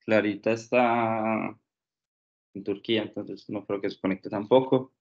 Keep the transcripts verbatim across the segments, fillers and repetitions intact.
Clarita está en Turquía, entonces no creo que se conecte tampoco.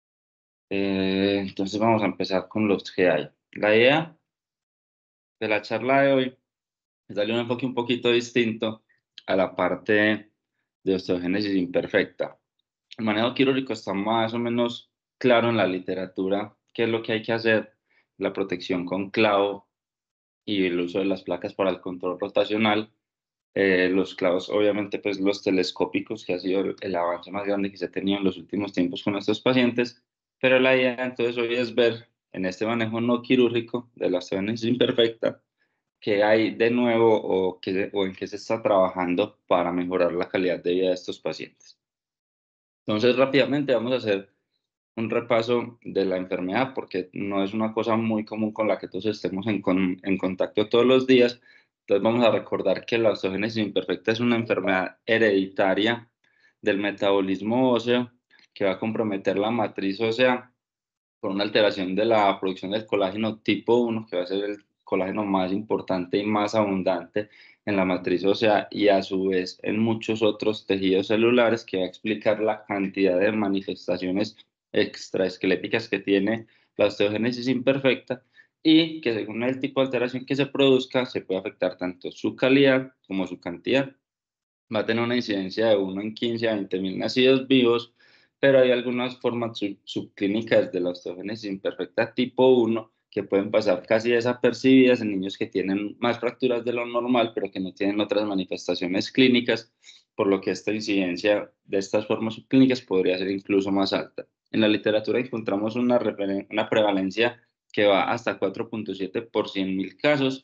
Eh, entonces vamos a empezar con los que hay. La idea de la charla de hoy es darle un enfoque un poquito distinto a la parte de osteogénesis imperfecta. El manejo quirúrgico está más o menos claro en la literatura, qué es lo que hay que hacer, la protección con clavo y el uso de las placas para el control rotacional. Eh, los clavos, obviamente, pues los telescópicos, que ha sido el, el avance más grande que se ha tenido en los últimos tiempos con estos pacientes, pero la idea entonces hoy es ver en este manejo no quirúrgico de la osteogénesis imperfecta qué hay de nuevo o, qué, o en qué se está trabajando para mejorar la calidad de vida de estos pacientes. Entonces, rápidamente vamos a hacer un repaso de la enfermedad porque no es una cosa muy común con la que todos estemos en, con, en contacto todos los días. Entonces vamos a recordar que la osteogénesis imperfecta es una enfermedad hereditaria del metabolismo óseo que va a comprometer la matriz ósea por una alteración de la producción del colágeno tipo uno, que va a ser el colágeno más importante y más abundante en la matriz ósea y a su vez en muchos otros tejidos celulares, que va a explicar la cantidad de manifestaciones extraesqueléticas que tiene la osteogénesis imperfecta y que según el tipo de alteración que se produzca se puede afectar tanto su calidad como su cantidad. Va a tener una incidencia de uno en quince a veinte mil nacidos vivos, pero hay algunas formas sub subclínicas de la osteogénesis imperfecta tipo uno que pueden pasar casi desapercibidas en niños que tienen más fracturas de lo normal, pero que no tienen otras manifestaciones clínicas, por lo que esta incidencia de estas formas subclínicas podría ser incluso más alta. En la literatura encontramos una, una prevalencia que va hasta cuatro punto siete por cien mil casos,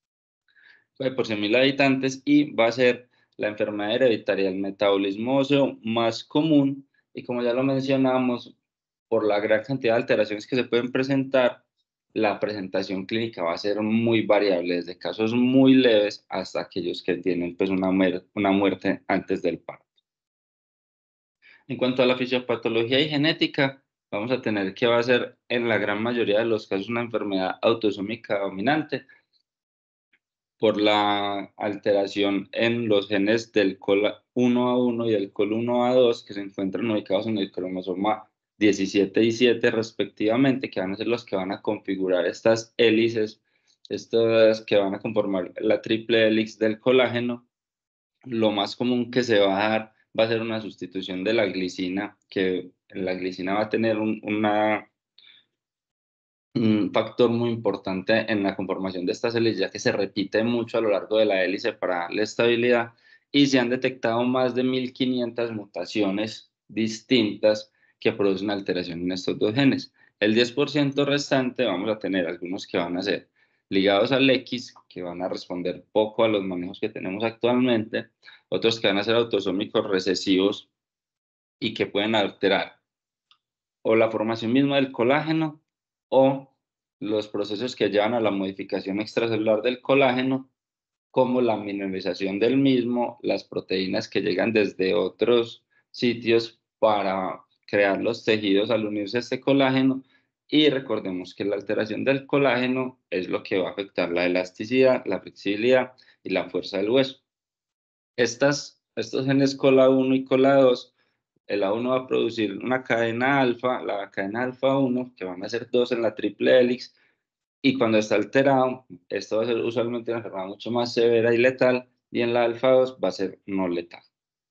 por cien mil habitantes, y va a ser la enfermedad hereditaria del metabolismo óseo más común, y como ya lo mencionamos, por la gran cantidad de alteraciones que se pueden presentar, la presentación clínica va a ser muy variable, desde casos muy leves hasta aquellos que tienen pues una, muer una muerte antes del parto. En cuanto a la fisiopatología y genética, vamos a tener que va a ser en la gran mayoría de los casos una enfermedad autosómica dominante, por la alteración en los genes del col uno a uno y del col uno a dos que se encuentran ubicados en el cromosoma diecisiete y siete respectivamente, que van a ser los que van a configurar estas hélices, estas que van a conformar la triple hélice del colágeno. Lo más común que se va a dar va a ser una sustitución de la glicina, que la glicina va a tener un, una un factor muy importante en la conformación de estas hélices, ya que se repite mucho a lo largo de la hélice para darle estabilidad, y se han detectado más de mil quinientas mutaciones distintas que producen alteración en estos dos genes. El diez por ciento restante vamos a tener algunos que van a ser ligados al X, que van a responder poco a los manejos que tenemos actualmente, otros que van a ser autosómicos recesivos y que pueden alterar o la formación misma del colágeno o los procesos que llevan a la modificación extracelular del colágeno, como la mineralización del mismo, las proteínas que llegan desde otros sitios para crear los tejidos al unirse a este colágeno. Y recordemos que la alteración del colágeno es lo que va a afectar la elasticidad, la flexibilidad y la fuerza del hueso. Estas, estos genes cola uno y cola dos, el A uno va a producir una cadena alfa, la cadena alfa uno, que van a ser dos en la triple hélice, y cuando está alterado, esto va a ser usualmente una enfermedad mucho más severa y letal, y en la alfa dos va a ser no letal.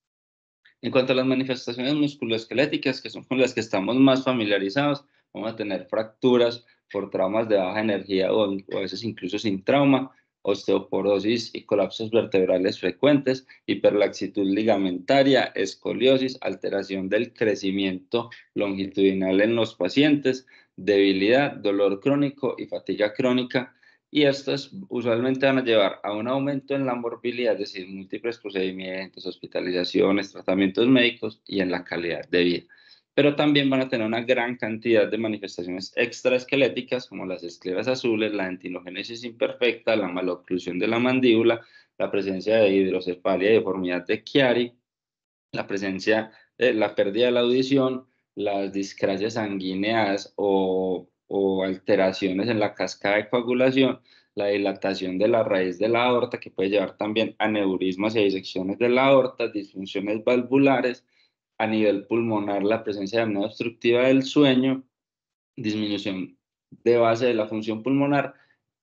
En cuanto a las manifestaciones musculoesqueléticas, que son con las que estamos más familiarizados, vamos a tener fracturas por traumas de baja energía o, o a veces incluso sin trauma, osteoporosis y colapsos vertebrales frecuentes, hiperlaxitud ligamentaria, escoliosis, alteración del crecimiento longitudinal en los pacientes, debilidad, dolor crónico y fatiga crónica. Y estos usualmente van a llevar a un aumento en la morbilidad, es decir, múltiples procedimientos, hospitalizaciones, tratamientos médicos y en la calidad de vida. Pero también van a tener una gran cantidad de manifestaciones extraesqueléticas, como las escleras azules, la dentinogénesis imperfecta, la maloclusión de la mandíbula, la presencia de hidrocefalia y deformidad de Chiari, la presencia de la pérdida de la audición, las discrasias sanguíneas o, o alteraciones en la cascada de coagulación, la dilatación de la raíz de la aorta, que puede llevar también a neurismas y disecciones de la aorta, disfunciones valvulares, a nivel pulmonar, la presencia de apnea obstructiva del sueño, disminución de base de la función pulmonar,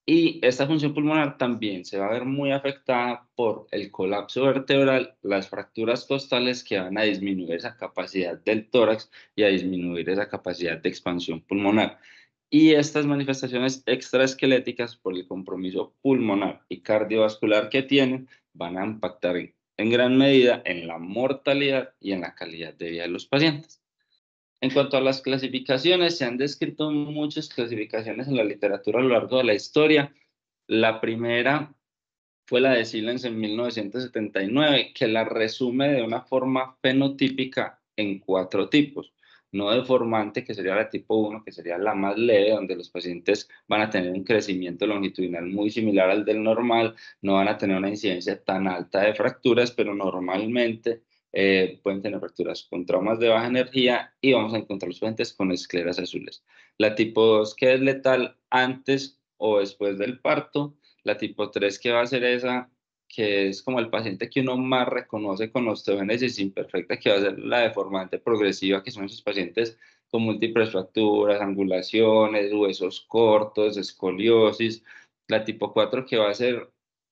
y esta función pulmonar también se va a ver muy afectada por el colapso vertebral, las fracturas costales que van a disminuir esa capacidad del tórax y a disminuir esa capacidad de expansión pulmonar. Y estas manifestaciones extraesqueléticas por el compromiso pulmonar y cardiovascular que tienen van a impactar en, en gran medida en la mortalidad y en la calidad de vida de los pacientes. En cuanto a las clasificaciones, se han descrito muchas clasificaciones en la literatura a lo largo de la historia. La primera fue la de Sillens en mil novecientos setenta y nueve, que la resume de una forma fenotípica en cuatro tipos. No deformante, que sería la tipo uno, que sería la más leve, donde los pacientes van a tener un crecimiento longitudinal muy similar al del normal, no van a tener una incidencia tan alta de fracturas, pero normalmente eh, pueden tener fracturas con traumas de baja energía, y vamos a encontrar los pacientes con escleras azules. La tipo dos, que es letal antes o después del parto. La tipo tres, que va a ser esa, que es como el paciente que uno más reconoce con osteogénesis imperfecta, que va a ser la deformante progresiva, que son esos pacientes con múltiples fracturas, angulaciones, huesos cortos, escoliosis. La tipo cuatro, que va a ser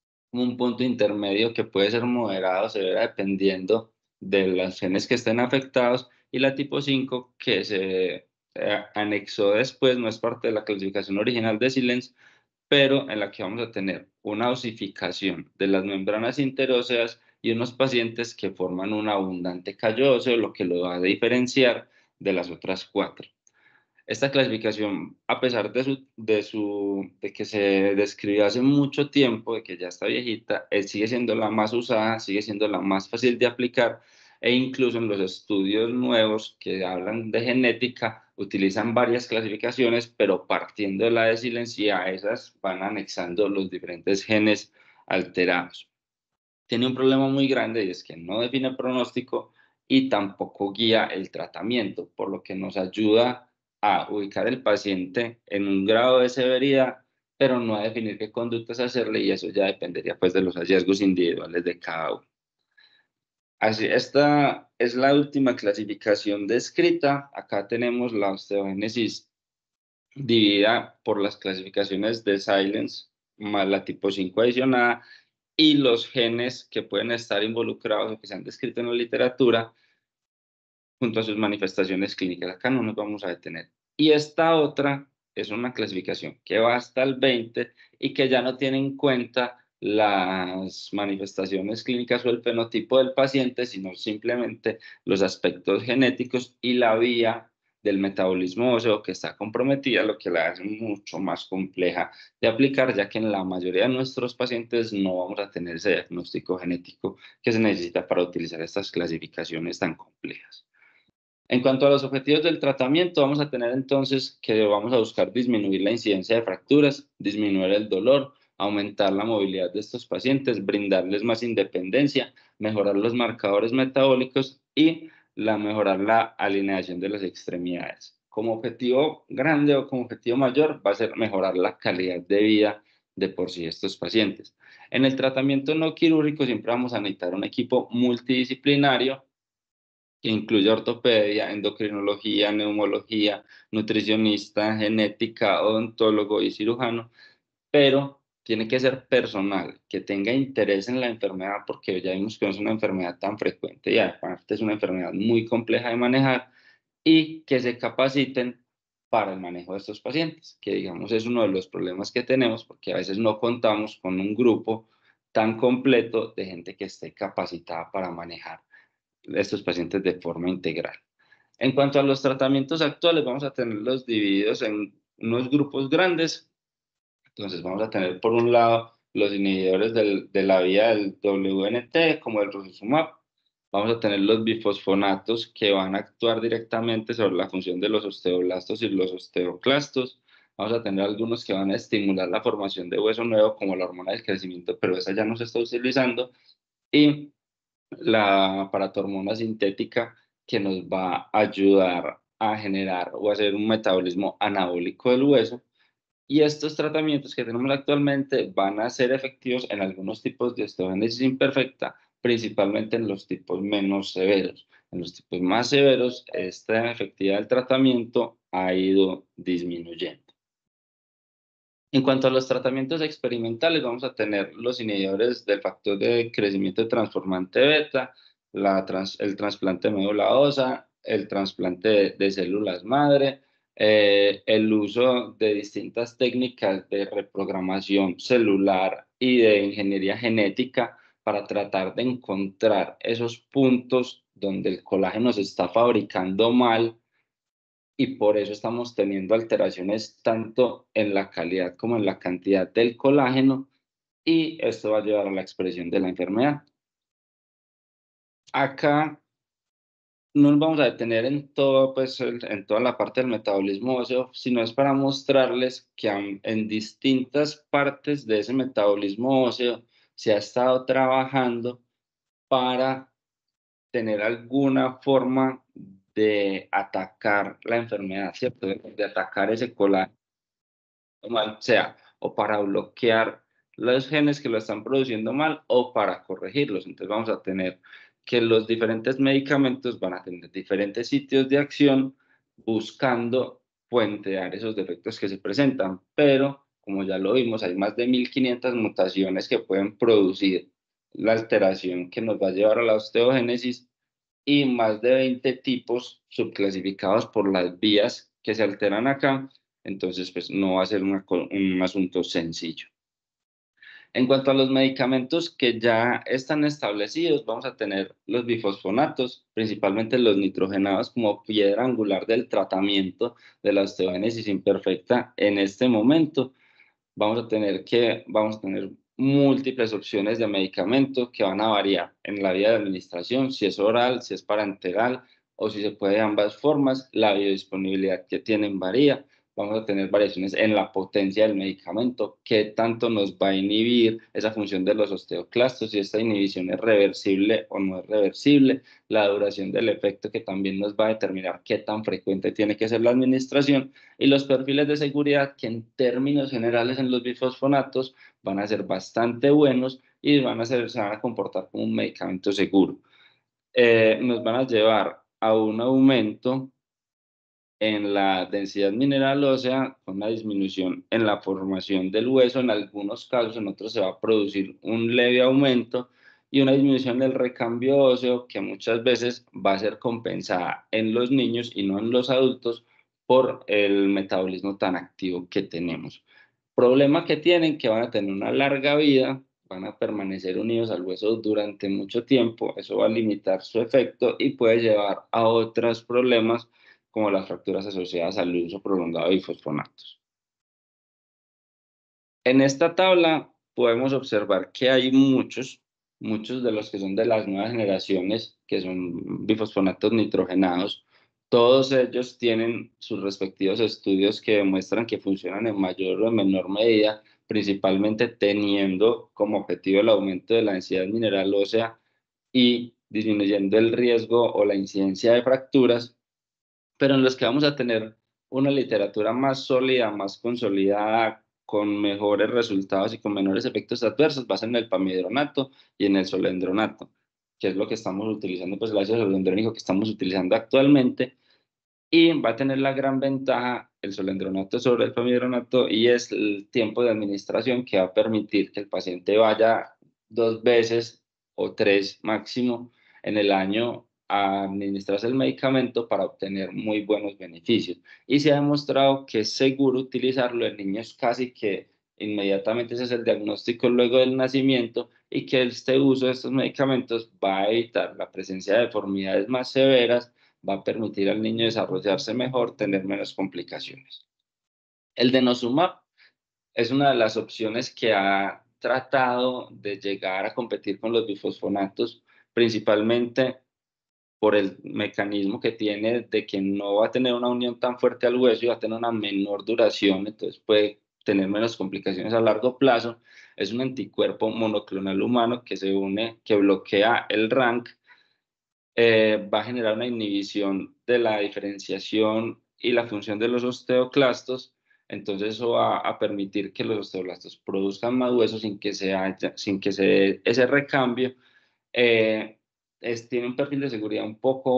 un punto intermedio, que puede ser moderado o severa dependiendo de los genes que estén afectados. Y la tipo cinco, que se eh, anexó después, no es parte de la clasificación original de Sillens, pero en la que vamos a tener una osificación de las membranas interóseas y unos pacientes que forman un abundante callo óseo, lo que lo va a diferenciar de las otras cuatro. Esta clasificación, a pesar de, su, de, su, de que se describió hace mucho tiempo, de que ya está viejita, eh, sigue siendo la más usada, sigue siendo la más fácil de aplicar, e incluso en los estudios nuevos que hablan de genética utilizan varias clasificaciones, pero partiendo de la de silencia, a esas van anexando los diferentes genes alterados. Tiene un problema muy grande, y es que no define pronóstico y tampoco guía el tratamiento, por lo que nos ayuda a ubicar el paciente en un grado de severidad, pero no a definir qué conductas hacerle, y eso ya dependería pues de los hallazgos individuales de cada uno. Así, esta es la última clasificación descrita. Acá tenemos la osteogénesis dividida por las clasificaciones de Sillens más la tipo cinco adicionada, y los genes que pueden estar involucrados o que se han descrito en la literatura junto a sus manifestaciones clínicas. Acá no nos vamos a detener. Y esta otra es una clasificación que va hasta el veinte y que ya no tiene en cuenta las manifestaciones clínicas o el fenotipo del paciente, sino simplemente los aspectos genéticos y la vía del metabolismo óseo que está comprometida, lo que la hace mucho más compleja de aplicar, ya que en la mayoría de nuestros pacientes no vamos a tener ese diagnóstico genético que se necesita para utilizar estas clasificaciones tan complejas. En cuanto a los objetivos del tratamiento, vamos a tener entonces que vamos a buscar disminuir la incidencia de fracturas, disminuir el dolor, aumentar la movilidad de estos pacientes, brindarles más independencia, mejorar los marcadores metabólicos y la, mejorar la alineación de las extremidades. Como objetivo grande o como objetivo mayor va a ser mejorar la calidad de vida de por sí estos pacientes. En el tratamiento no quirúrgico siempre vamos a necesitar un equipo multidisciplinario que incluye ortopedia, endocrinología, neumología, nutricionista, genética, odontólogo y cirujano, pero tiene que ser personal, que tenga interés en la enfermedad, porque ya vimos que no es una enfermedad tan frecuente y aparte es una enfermedad muy compleja de manejar, y que se capaciten para el manejo de estos pacientes, que digamos es uno de los problemas que tenemos, porque a veces no contamos con un grupo tan completo de gente que esté capacitada para manejar estos pacientes de forma integral. En cuanto a los tratamientos actuales, vamos a tenerlos divididos en unos grupos grandes. Entonces vamos a tener por un lado los inhibidores del, de la vía del W N T, como el rosuzumab. Vamos a tener los bifosfonatos, que van a actuar directamente sobre la función de los osteoblastos y los osteoclastos. Vamos a tener algunos que van a estimular la formación de hueso nuevo, como la hormona del crecimiento, pero esa ya no se está utilizando. Y la paratormona sintética, que nos va a ayudar a generar o hacer un metabolismo anabólico del hueso, Y estos tratamientos que tenemos actualmente van a ser efectivos en algunos tipos de osteogénesis imperfecta, principalmente en los tipos menos severos. En los tipos más severos, esta efectividad del tratamiento ha ido disminuyendo. En cuanto a los tratamientos experimentales, vamos a tener los inhibidores del factor de crecimiento transformante beta, la trans- el trasplante de médula ósea, el trasplante de, de células madre, eh, el uso de distintas técnicas de reprogramación celular y de ingeniería genética para tratar de encontrar esos puntos donde el colágeno se está fabricando mal y por eso estamos teniendo alteraciones tanto en la calidad como en la cantidad del colágeno y esto va a llevar a la expresión de la enfermedad. Acá no nos vamos a detener en todo, pues, el- en toda la parte del metabolismo óseo, sino es para mostrarles que am- en distintas partes de ese metabolismo óseo se ha estado trabajando para tener alguna forma de atacar la enfermedad, ¿cierto? De, de atacar ese colágeno mal, sea o para bloquear los genes que lo están produciendo mal o para corregirlos. Entonces vamos a tener que los diferentes medicamentos van a tener diferentes sitios de acción buscando puentear esos defectos que se presentan, pero como ya lo vimos, hay más de mil quinientas mutaciones que pueden producir la alteración que nos va a llevar a la osteogénesis y más de veinte tipos subclasificados por las vías que se alteran acá, entonces pues no va a ser una co- un asunto sencillo. En cuanto a los medicamentos que ya están establecidos, vamos a tener los bifosfonatos, principalmente los nitrogenados como piedra angular del tratamiento de la osteogénesis imperfecta en este momento. Vamos a tener que, vamos a tener múltiples opciones de medicamento que van a variar en la vía de administración, si es oral, si es parenteral o si se puede de ambas formas. La biodisponibilidad que tienen varía. Vamos a tener variaciones en la potencia del medicamento, qué tanto nos va a inhibir esa función de los osteoclastos, si esta inhibición es reversible o no es reversible, la duración del efecto que también nos va a determinar qué tan frecuente tiene que ser la administración y los perfiles de seguridad que en términos generales en los bifosfonatos van a ser bastante buenos y van a ser, se van a comportar como un medicamento seguro. Eh, nos van a llevar a un aumento en la densidad mineral ósea con una disminución en la formación del hueso en algunos casos, en otros se va a producir un leve aumento y una disminución del recambio óseo que muchas veces va a ser compensada en los niños y no en los adultos por el metabolismo tan activo que tenemos. Problema que tienen que van a tener una larga vida, van a permanecer unidos al hueso durante mucho tiempo, eso va a limitar su efecto y puede llevar a otros problemas como las fracturas asociadas al uso prolongado de bifosfonatos. En esta tabla podemos observar que hay muchos, muchos de los que son de las nuevas generaciones, que son bifosfonatos nitrogenados. Todos ellos tienen sus respectivos estudios que demuestran que funcionan en mayor o menor medida, principalmente teniendo como objetivo el aumento de la densidad mineral ósea y disminuyendo el riesgo o la incidencia de fracturas, pero en los que vamos a tener una literatura más sólida, más consolidada, con mejores resultados y con menores efectos adversos, va a ser en el pamidronato y en el solendronato, que es lo que estamos utilizando, pues el ácido solendrónico que estamos utilizando actualmente, y va a tener la gran ventaja el solendronato sobre el pamidronato y es el tiempo de administración que va a permitir que el paciente vaya dos veces o tres máximo en el año a administrarse el medicamento para obtener muy buenos beneficios. Y se ha demostrado que es seguro utilizarlo en niños casi que inmediatamente se hace el diagnóstico luego del nacimiento y que este uso de estos medicamentos va a evitar la presencia de deformidades más severas, va a permitir al niño desarrollarse mejor, tener menos complicaciones. El denosumab es una de las opciones que ha tratado de llegar a competir con los bifosfonatos, principalmente por el mecanismo que tiene de que no va a tener una unión tan fuerte al hueso y va a tener una menor duración, entonces puede tener menos complicaciones a largo plazo. Es un anticuerpo monoclonal humano que se une, que bloquea el R A N C, eh, va a generar una inhibición de la diferenciación y la función de los osteoclastos Entonces eso va a permitir que los osteoblastos produzcan más hueso sin que se haya- sin que se dé ese recambio. Eh, es, tiene un perfil de seguridad un poco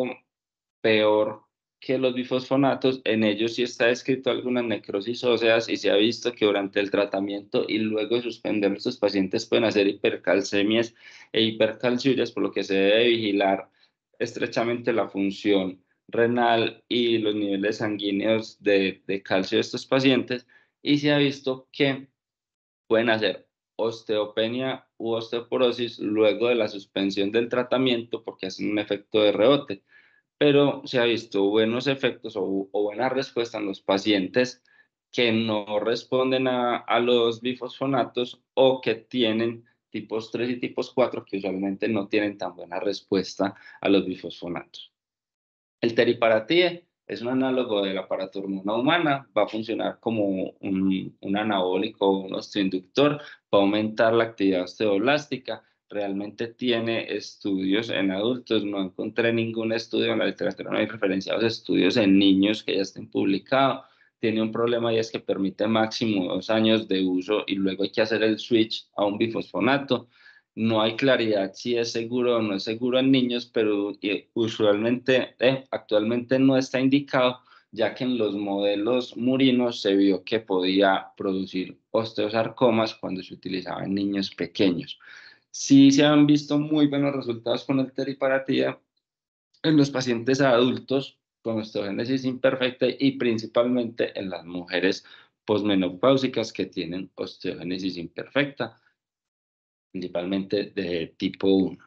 peor que los bifosfonatos. En ellos sí está descrito algunas necrosis óseas y se ha visto que durante el tratamiento y luego de suspender, estos pacientes pueden hacer hipercalcemias e hipercalciurias, por lo que se debe vigilar estrechamente la función renal y los niveles sanguíneos de, de calcio de estos pacientes, y se ha visto que pueden hacer osteopenia u osteoporosis luego de la suspensión del tratamiento porque hacen un efecto de rebote, pero se ha visto buenos efectos o, o buena respuesta en los pacientes que no responden a, a los bifosfonatos o que tienen tipos tres y tipos cuatro, que usualmente no tienen tan buena respuesta a los bifosfonatos. El teriparatide es un análogo de la paratormona humana, va a funcionar como un, un anabólico o un osteoinductor, va a aumentar la actividad osteoblástica. Realmente tiene estudios en adultos, no encontré ningún estudio en la literatura, no hay referenciados estudios en niños que ya estén publicados. Tiene un problema y es que permite máximo dos años de uso y luego hay que hacer el switch a un bifosfonato. No hay claridad si es seguro o no es seguro en niños, pero eh, usualmente, eh, actualmente no está indicado, ya que en los modelos murinos se vio que podía producir osteosarcomas cuando se utilizaba en niños pequeños. Sí se han visto muy buenos resultados con el teriparatida en los pacientes adultos con osteogénesis imperfecta y principalmente en las mujeres posmenopáusicas que tienen osteogénesis imperfecta, principalmente de tipo uno.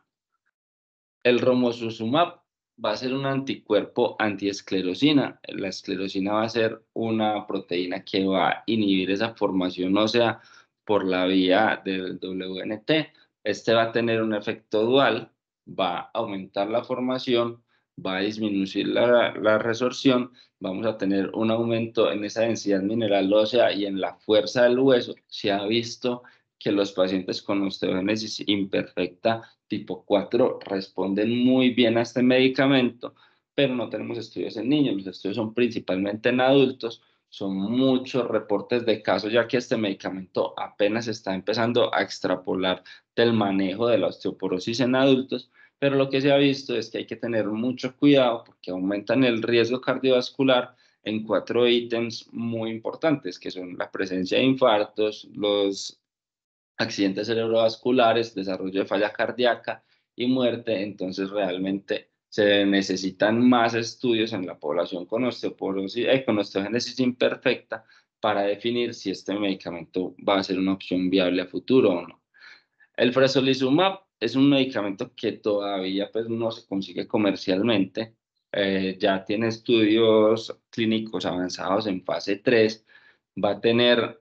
El romosozumab va a ser un anticuerpo antiesclerosina. La esclerosina va a ser una proteína que va a inhibir esa formación ósea por la vía del W N T. Este va a tener un efecto dual, va a aumentar la formación, va a disminuir la, la resorción, vamos a tener un aumento en esa densidad mineral ósea y en la fuerza del hueso. Se ha visto que los pacientes con osteogénesis imperfecta tipo cuatro responden muy bien a este medicamento, pero no tenemos estudios en niños, los estudios son principalmente en adultos, son muchos reportes de casos, ya que este medicamento apenas está empezando a extrapolar del manejo de la osteoporosis en adultos, pero lo que se ha visto es que hay que tener mucho cuidado porque aumentan el riesgo cardiovascular en cuatro ítems muy importantes, que son la presencia de infartos, los accidentes cerebrovasculares, desarrollo de falla cardíaca y muerte. Entonces realmente se necesitan más estudios en la población con osteoporosis, eh, con osteogénesis imperfecta para definir si este medicamento va a ser una opción viable a futuro o no. El fresolizumab es un medicamento que todavía pues, no se consigue comercialmente. Eh, ya tiene estudios clínicos avanzados en fase tres. Va a tener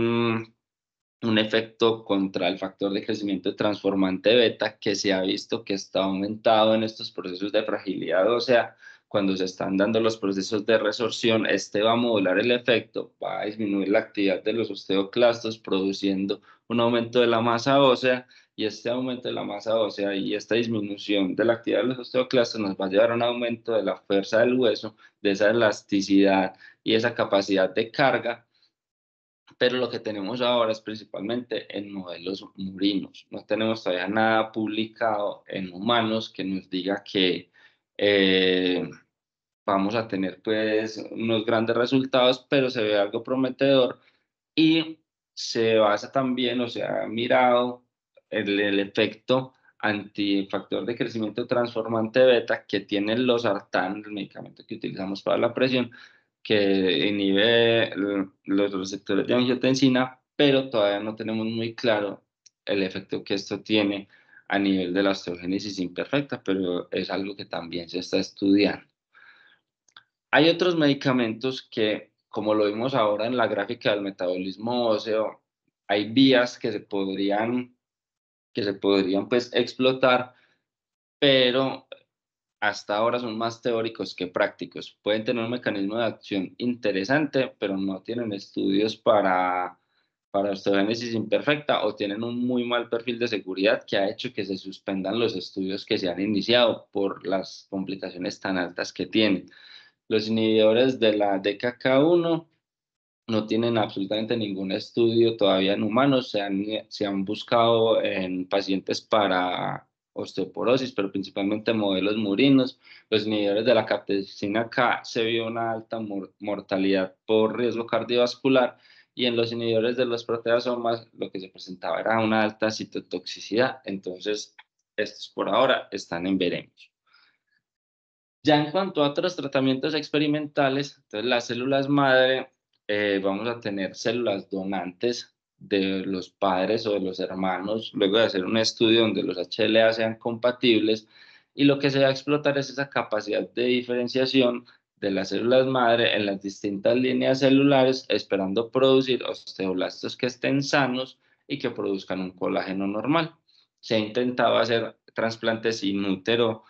un un efecto contra el factor de crecimiento transformante beta que se ha visto que está aumentado en estos procesos de fragilidad ósea. Cuando se están dando los procesos de resorción, este va a modular el efecto, va a disminuir la actividad de los osteoclastos, produciendo un aumento de la masa ósea, y este aumento de la masa ósea y esta disminución de la actividad de los osteoclastos nos va a llevar a un aumento de la fuerza del hueso, de esa elasticidad y esa capacidad de carga, pero lo que tenemos ahora es principalmente en modelos murinos. No tenemos todavía nada publicado en humanos que nos diga que eh, vamos a tener pues unos grandes resultados, pero se ve algo prometedor y se basa también, o sea, ha mirado el, el efecto antifactor de crecimiento transformante beta que tienen los sartán, el medicamento que utilizamos para la presión, que inhibe el- los receptores de angiotensina, pero todavía no tenemos muy claro el efecto que esto tiene a nivel de la osteogénesis imperfecta, pero es algo que también se está estudiando. Hay otros medicamentos que, como lo vimos ahora en la gráfica del metabolismo óseo, hay vías que se podrían, que se podrían pues explotar, pero hasta ahora son más teóricos que prácticos. Pueden tener un mecanismo de acción interesante, pero no tienen estudios para, para osteogénesis imperfecta o tienen un muy mal perfil de seguridad que ha hecho que se suspendan los estudios que se han iniciado por las complicaciones tan altas que tienen. Los inhibidores de la D K K uno no tienen absolutamente ningún estudio todavía en humanos, se han, se han buscado en pacientes para osteoporosis, pero principalmente modelos murinos. Los inhibidores de la capsaicina K se vio una alta mor- mortalidad por riesgo cardiovascular, y en los inhibidores de los proteasomas lo que se presentaba era una alta citotoxicidad. Entonces, estos por ahora están en veremos. Ya en cuanto a otros tratamientos experimentales, entonces las células madre, eh, vamos a tener células donantes de los padres o de los hermanos, luego de hacer un estudio donde los H L A sean compatibles, y lo que se va a explotar es esa capacidad de diferenciación de las células madre en las distintas líneas celulares, esperando producir osteoblastos que estén sanos y que produzcan un colágeno normal. Se ha intentado hacer trasplantes sin útero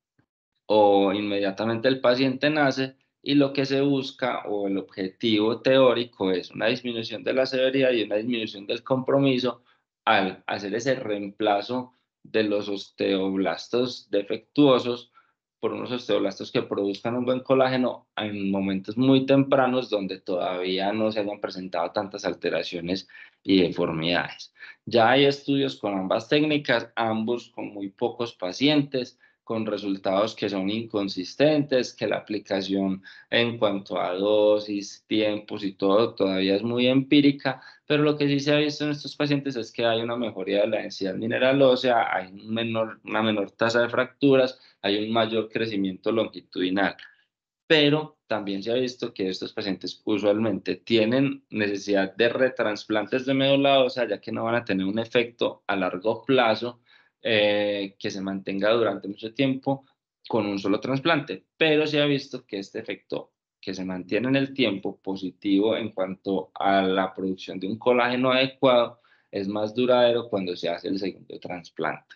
o inmediatamente el paciente nace, y lo que se busca o el objetivo teórico es una disminución de la severidad y una disminución del compromiso al hacer ese reemplazo de los osteoblastos defectuosos por unos osteoblastos que produzcan un buen colágeno en momentos muy tempranos donde todavía no se hayan presentado tantas alteraciones y deformidades. Ya hay estudios con ambas técnicas, ambos con muy pocos pacientes, con resultados que son inconsistentes, que la aplicación en cuanto a dosis, tiempos y todo todavía es muy empírica, pero lo que sí se ha visto en estos pacientes es que hay una mejoría de la densidad mineral ósea, hay un menor, una menor tasa de fracturas, hay un mayor crecimiento longitudinal, pero también se ha visto que estos pacientes usualmente tienen necesidad de retransplantes de médula ósea, ya que no van a tener un efecto a largo plazo eh, que se mantenga durante mucho tiempo con un solo trasplante, pero se ha visto que este efecto que se mantiene en el tiempo positivo en cuanto a la producción de un colágeno adecuado es más duradero cuando se hace el segundo trasplante.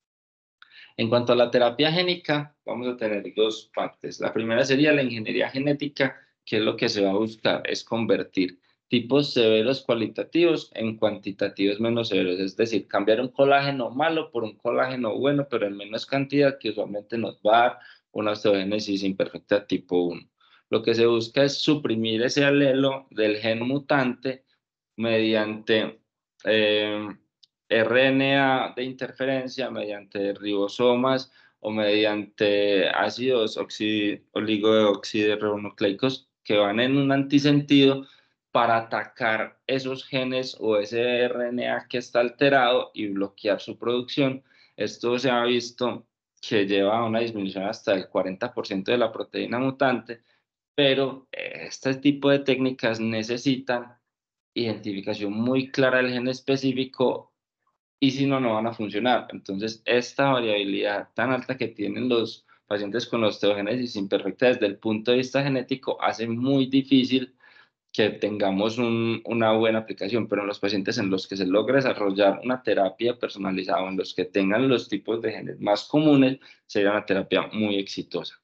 En cuanto a la terapia génica, vamos a tener dos partes. La primera sería la ingeniería genética, que es lo que se va a buscar, es convertir tipos severos cualitativos en cuantitativos menos severos, es decir, cambiar un colágeno malo por un colágeno bueno, pero en menos cantidad, que usualmente nos va a dar una osteogénesis imperfecta tipo uno. Lo que se busca es suprimir ese alelo del gen mutante mediante eh, R N A de interferencia, mediante ribosomas o mediante ácidos oligodeoxirribonucleicos que van en un antisentido para atacar esos genes o ese R N A que está alterado y bloquear su producción. Esto se ha visto que lleva a una disminución hasta del cuarenta por ciento de la proteína mutante, pero eh, este tipo de técnicas necesitan identificación muy clara del gen específico, y si no, no van a funcionar. Entonces, esta variabilidad tan alta que tienen los pacientes con osteogénesis imperfecta desde el punto de vista genético hace muy difícil que tengamos un, una buena aplicación, pero en los pacientes en los que se logra desarrollar una terapia personalizada o en los que tengan los tipos de genes más comunes, sería una terapia muy exitosa.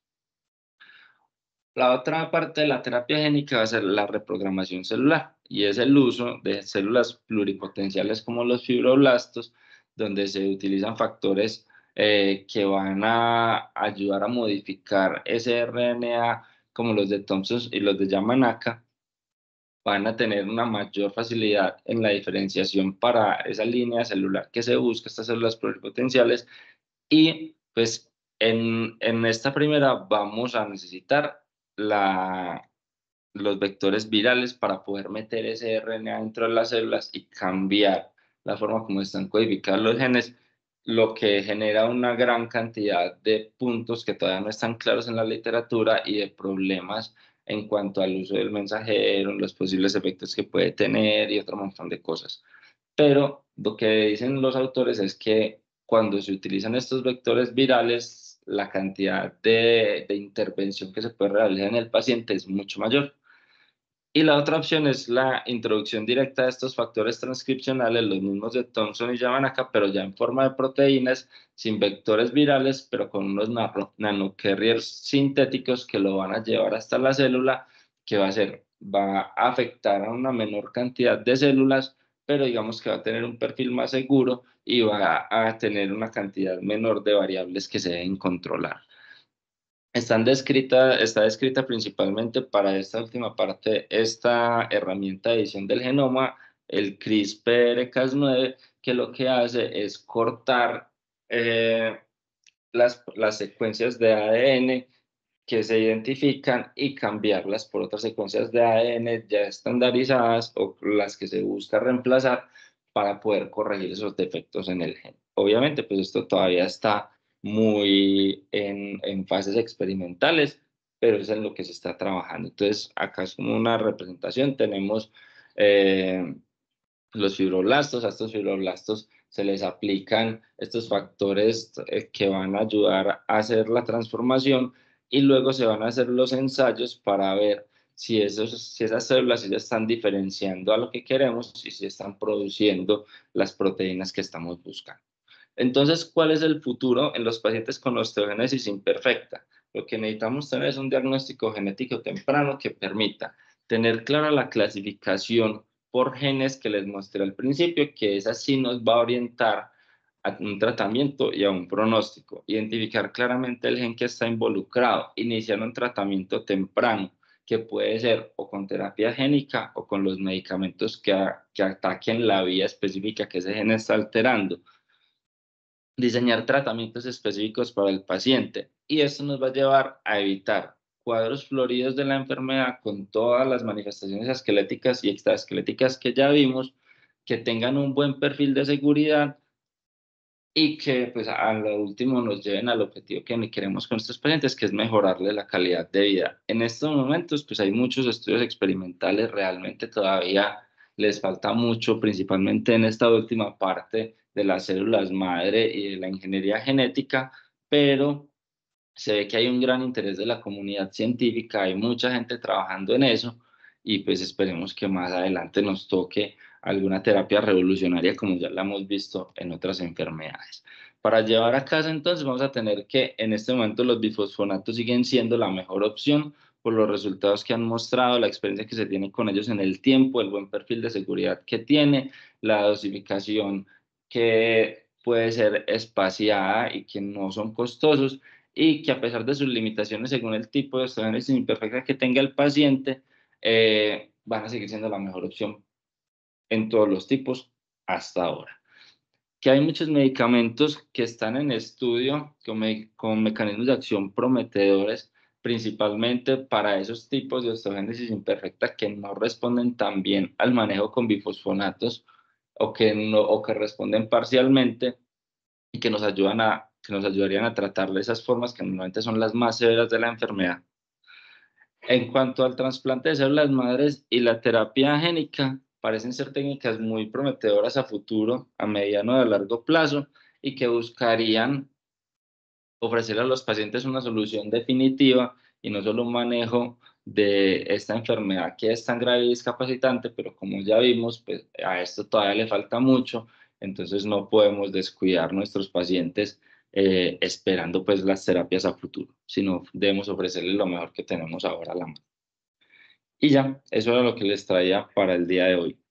La otra parte de la terapia génica va a ser la reprogramación celular, y es el uso de células pluripotenciales como los fibroblastos, donde se utilizan factores eh, que van a ayudar a modificar ese R N A, como los de Thomson y los de Yamanaka. Van a tener una mayor facilidad en la diferenciación para esa línea celular que se busca, estas células pluripotenciales, y pues en, en esta primera vamos a necesitar la, los vectores virales para poder meter ese R N A dentro de las células y cambiar la forma como están codificados los genes, lo que genera una gran cantidad de puntos que todavía no están claros en la literatura y de problemas en cuanto al uso del mensajero, los posibles efectos que puede tener y otro montón de cosas. Pero lo que dicen los autores es que cuando se utilizan estos vectores virales, la cantidad de, de intervención que se puede realizar en el paciente es mucho mayor. Y la otra opción es la introducción directa de estos factores transcripcionales, los mismos de Thomson y Yamanaka, pero ya en forma de proteínas, sin vectores virales, pero con unos nano, nanocarriers sintéticos que lo van a llevar hasta la célula, que va a ser, va a afectar a una menor cantidad de células, pero digamos que va a tener un perfil más seguro y va a tener una cantidad menor de variables que se deben controlar. Están descrita, está descrita principalmente para esta última parte, esta herramienta de edición del genoma, el CRISPR Cas nueve, que lo que hace es cortar eh, las, las secuencias de A D N que se identifican y cambiarlas por otras secuencias de A D N ya estandarizadas o las que se busca reemplazar para poder corregir esos defectos en el gen. Obviamente, pues esto todavía está muy en, en fases experimentales, pero es en lo que se está trabajando. Entonces, acá es como una representación, tenemos eh, los fibroblastos. A estos fibroblastos se les aplican estos factores eh, que van a ayudar a hacer la transformación y luego se van a hacer los ensayos para ver si, esos, si esas células si ya están diferenciando a lo que queremos y si están produciendo las proteínas que estamos buscando. Entonces, ¿cuál es el futuro en los pacientes con osteogénesis imperfecta? Lo que necesitamos tener es un diagnóstico genético temprano que permita tener clara la clasificación por genes que les mostré al principio, que esa sí nos va a orientar a un tratamiento y a un pronóstico. Identificar claramente el gen que está involucrado, iniciar un tratamiento temprano, que puede ser o con terapia génica o con los medicamentos que, a, que ataquen la vía específica que ese gen está alterando. Diseñar tratamientos específicos para el paciente y esto nos va a llevar a evitar cuadros floridos de la enfermedad con todas las manifestaciones esqueléticas y extraesqueléticas que ya vimos, que tengan un buen perfil de seguridad y que pues a lo último nos lleven al objetivo que queremos con estos pacientes, que es mejorarle la calidad de vida. En estos momentos pues hay muchos estudios experimentales, realmente todavía les falta mucho, principalmente en esta última parte de las células madre y de la ingeniería genética, pero se ve que hay un gran interés de la comunidad científica, hay mucha gente trabajando en eso y pues esperemos que más adelante nos toque alguna terapia revolucionaria como ya la hemos visto en otras enfermedades. Para llevar a casa entonces vamos a tener que en este momento los bifosfonatos siguen siendo la mejor opción por los resultados que han mostrado, la experiencia que se tiene con ellos en el tiempo, el buen perfil de seguridad que tiene, la dosificación que puede ser espaciada y que no son costosos y que a pesar de sus limitaciones según el tipo de osteogénesis imperfecta que tenga el paciente, eh, van a seguir siendo la mejor opción en todos los tipos hasta ahora. Que hay muchos medicamentos que están en estudio con, me con mecanismos de acción prometedores, principalmente para esos tipos de osteogénesis imperfecta que no responden tan bien al manejo con bifosfonatos o que, no, o que responden parcialmente y que nos ayudan a, que nos ayudarían a tratar de esas formas que normalmente son las más severas de la enfermedad. En cuanto al trasplante de células madres y la terapia génica, parecen ser técnicas muy prometedoras a futuro, a mediano y a largo plazo, y que buscarían ofrecer a los pacientes una solución definitiva y no solo un manejo de esta enfermedad que es tan grave y discapacitante, pero como ya vimos, pues a esto todavía le falta mucho, entonces no podemos descuidar nuestros pacientes eh, esperando pues las terapias a futuro, sino debemos ofrecerles lo mejor que tenemos ahora a la mano. Y ya, eso era lo que les traía para el día de hoy.